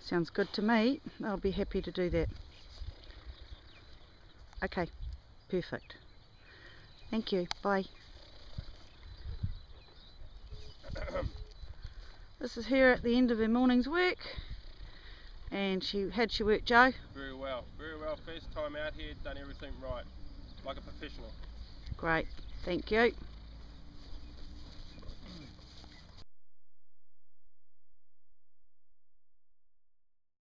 Sounds good to me. I'll be happy to do that. Okay, perfect. Thank you. Bye. This is her at the end of her morning's work. And how'd she work, Joe? Very well, very well. First time out here, done everything right, like a professional. Great, thank you.